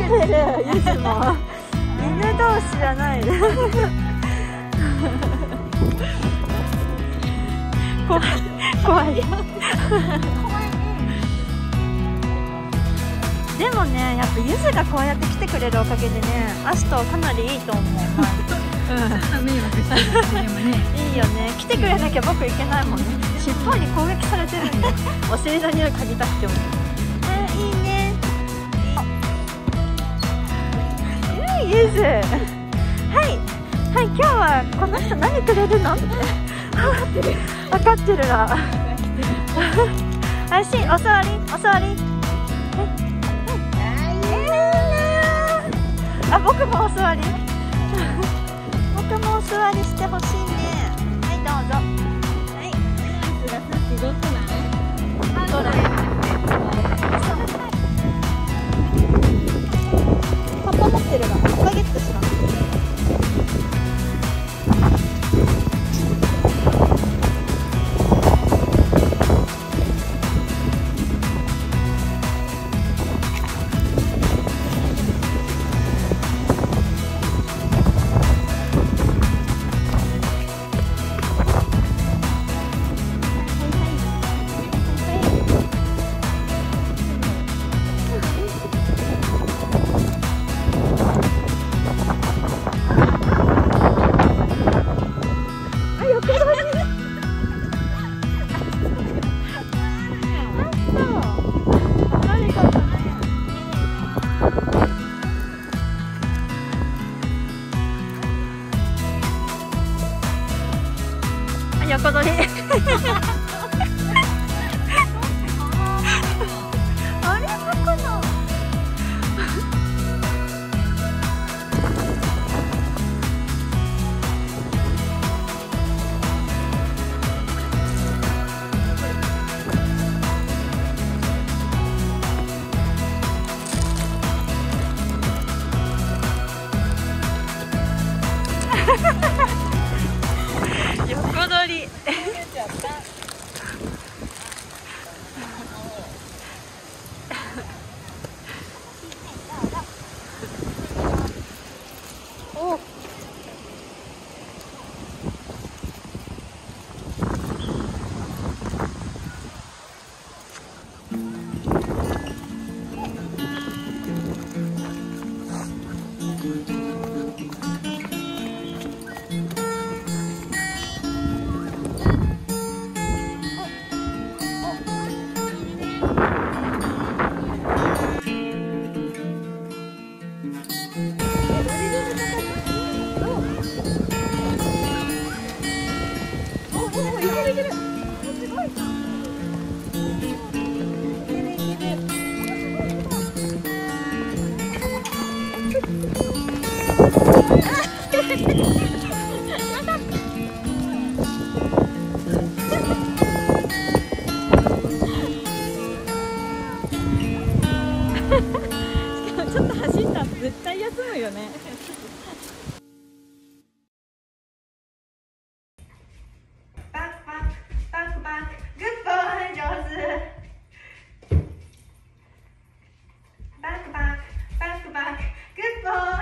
れるユスも犬同士じゃないで怖い怖いでもね、やっぱユズがこうやって来てくれるおかげでね、アシトかなりいいと思う。迷惑してるでもねいいよね。来てくれなきゃ僕いけないもんね。尻尾に攻撃されてるんでお尻の匂い嗅ぎたくてもあ、いいね。ユズはいはい、今日はこの人何くれるのって分かってるわ安心、お座りお座り。あ、僕もお座り僕もお座りしてほしいね。はい、どうぞ。はい、すごくない？どれ？パパ持ってるわ。バゲットします。横取りあれどこの横取りおちょっと走ったら絶対休むよねバックバックバックバックグッボーイ上手バックバックバックバックグッボーイ